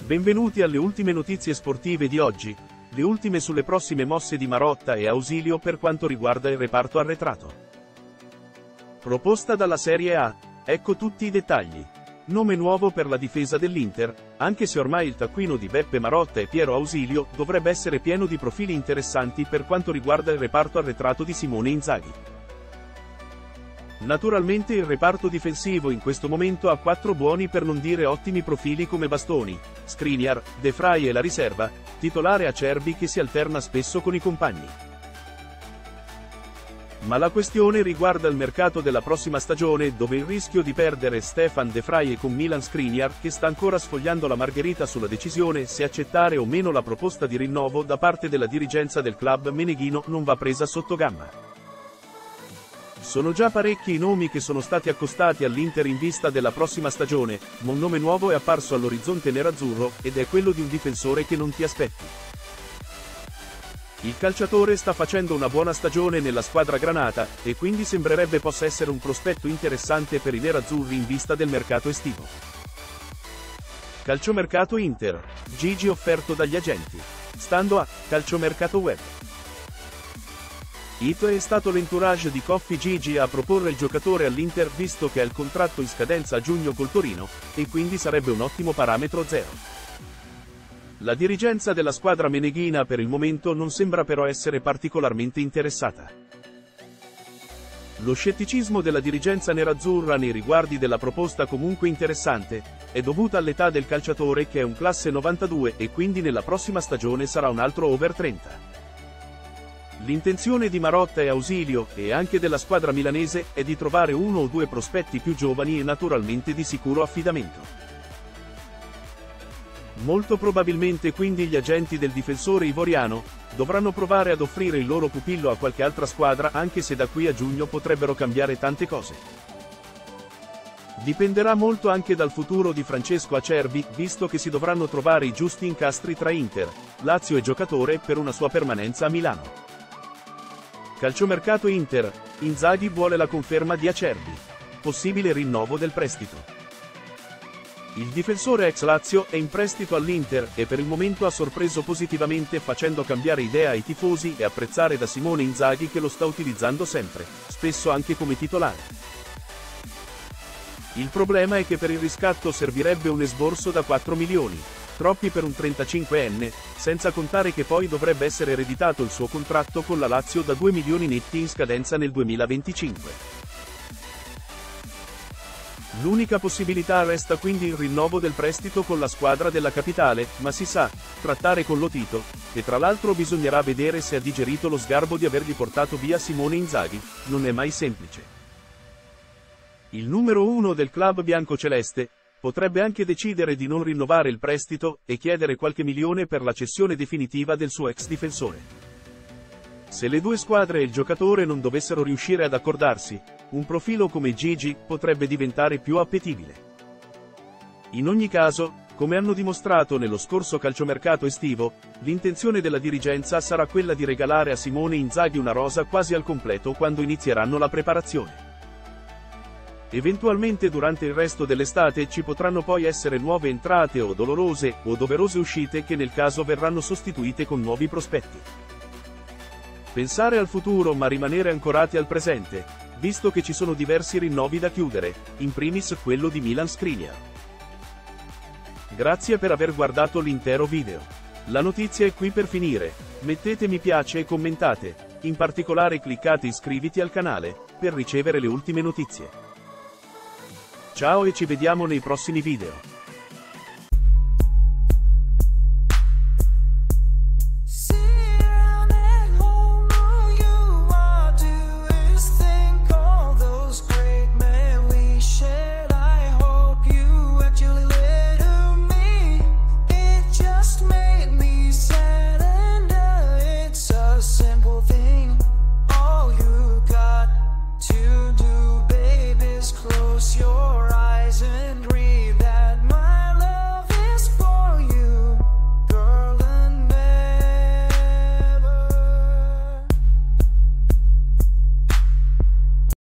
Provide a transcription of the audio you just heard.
Benvenuti alle ultime notizie sportive di oggi, le ultime sulle prossime mosse di Marotta e Ausilio per quanto riguarda il reparto arretrato. Proposta dalla Serie A, ecco tutti i dettagli. Nome nuovo per la difesa dell'Inter, anche se ormai il taccuino di Beppe Marotta e Piero Ausilio dovrebbe essere pieno di profili interessanti per quanto riguarda il reparto arretrato di Simone Inzaghi. Naturalmente il reparto difensivo in questo momento ha 4 buoni per non dire ottimi profili come Bastoni, Skriniar, De Vrij e la riserva, titolare Acerbi che si alterna spesso con i compagni. Ma la questione riguarda il mercato della prossima stagione dove il rischio di perdere Stefan De Vrij e con Milan Skriniar che sta ancora sfogliando la margherita sulla decisione se accettare o meno la proposta di rinnovo da parte della dirigenza del club meneghino non va presa sotto gamba. Sono già parecchi i nomi che sono stati accostati all'Inter in vista della prossima stagione, ma un nome nuovo è apparso all'orizzonte nerazzurro, ed è quello di un difensore che non ti aspetti. Il calciatore sta facendo una buona stagione nella squadra granata, e quindi sembrerebbe possa essere un prospetto interessante per i nerazzurri in vista del mercato estivo. Calciomercato Inter, Gigi offerto dagli agenti. Stando a Calciomercato Web. È stato l'entourage di Coffi Gigi a proporre il giocatore all'Inter visto che ha il contratto in scadenza a giugno col Torino, e quindi sarebbe un ottimo parametro zero. La dirigenza della squadra meneghina per il momento non sembra però essere particolarmente interessata. Lo scetticismo della dirigenza nerazzurra nei riguardi della proposta comunque interessante, è dovuta all'età del calciatore che è un classe 92 e quindi nella prossima stagione sarà un altro over 30. L'intenzione di Marotta e Ausilio, e anche della squadra milanese, è di trovare 1 o 2 prospetti più giovani e naturalmente di sicuro affidamento. Molto probabilmente quindi gli agenti del difensore ivoriano dovranno provare ad offrire il loro pupillo a qualche altra squadra anche se da qui a giugno potrebbero cambiare tante cose. Dipenderà molto anche dal futuro di Francesco Acerbi, visto che si dovranno trovare i giusti incastri tra Inter, Lazio e giocatore per una sua permanenza a Milano. Calciomercato Inter, Inzaghi vuole la conferma di Acerbi. Possibile rinnovo del prestito. Il difensore ex Lazio è in prestito all'Inter e per il momento ha sorpreso positivamente facendo cambiare idea ai tifosi e apprezzare da Simone Inzaghi che lo sta utilizzando sempre, spesso anche come titolare. Il problema è che per il riscatto servirebbe un esborso da 4 milioni. Troppi per un 35enne, senza contare che poi dovrebbe essere ereditato il suo contratto con la Lazio da 2 milioni netti in scadenza nel 2025. L'unica possibilità resta quindi il rinnovo del prestito con la squadra della capitale, ma si sa, trattare con Lotito, e tra l'altro bisognerà vedere se ha digerito lo sgarbo di avergli portato via Simone Inzaghi, non è mai semplice. Il numero 1 del club biancoceleste potrebbe anche decidere di non rinnovare il prestito e chiedere qualche milione per la cessione definitiva del suo ex difensore. Se le due squadre e il giocatore non dovessero riuscire ad accordarsi, un profilo come Gigi potrebbe diventare più appetibile. In ogni caso, come hanno dimostrato nello scorso calciomercato estivo, l'intenzione della dirigenza sarà quella di regalare a Simone Inzaghi una rosa quasi al completo quando inizieranno la preparazione. Eventualmente durante il resto dell'estate ci potranno poi essere nuove entrate o dolorose o doverose uscite che nel caso verranno sostituite con nuovi prospetti. Pensare al futuro ma rimanere ancorati al presente, visto che ci sono diversi rinnovi da chiudere, in primis quello di Milan Skriniar. Grazie per aver guardato l'intero video. La notizia è qui per finire, mettete mi piace e commentate, in particolare cliccate iscriviti al canale, per ricevere le ultime notizie. Ciao e ci vediamo nei prossimi video.